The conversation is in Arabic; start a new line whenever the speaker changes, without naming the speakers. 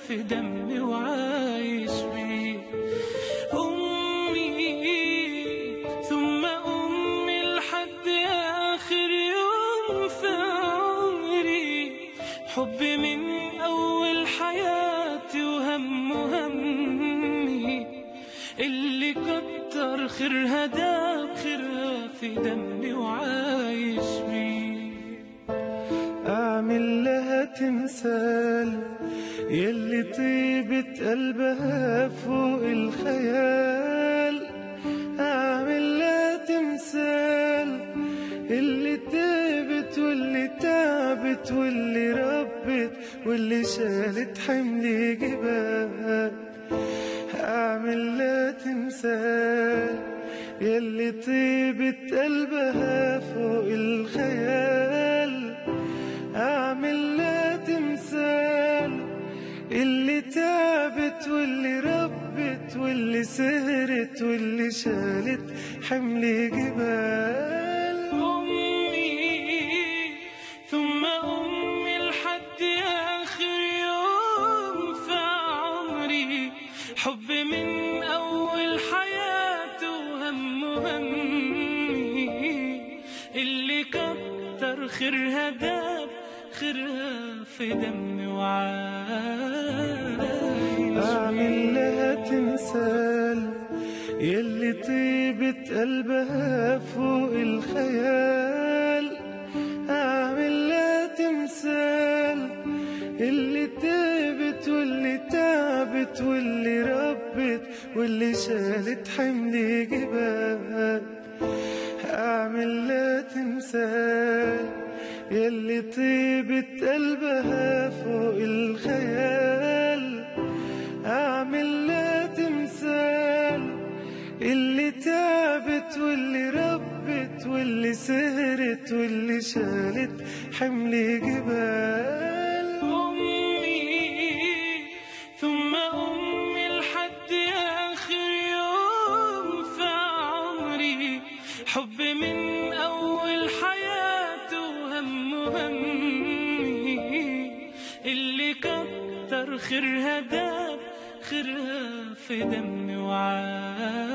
في دمي وعايش بيه. أمي ثم أمي لحد آخر يوم في عمري، حبي من أول حياتي وهم همي، اللي كتر خيرها داب خيرها في دمي وعايش بيه.
أعمل لها تمثال يلي طيبة قلبها فوق الخيال، أعمل لها تمثال اللي تعبت واللي تعبت واللي ربت واللي شالت حمل جبال. أعمل لها تمثال يلي طيبة قلبها فوق الخيال، أعمل لها تمثال اللي تعبت واللي ربت واللي سهرت واللي شالت حمل جبال.
أمي ثم أمي لحد آخر يوم في عمري، حبي من أول حياتي وهم همي، اللي كتر خيرها داب خيرها في دمي وعايش.
أعمل لها تمثال يلي طيبة قلبها فوق الخيال، أعمل لها تمثال اللي تعبت واللي تعبت واللي ربت واللي شالت حمل جبال. أعمل لها تمثال يلي طيبة قلبها فوق الخيال، أعمل لها تمثال اللي تعبت واللي ربت واللي سهرت واللي شالت حمل جبال.
أمي ثم أمي لحد آخر يوم في عمري، حبي من أول حياتي وهم همي، اللي كتر خيرها داب خيرها في دمي وعايش.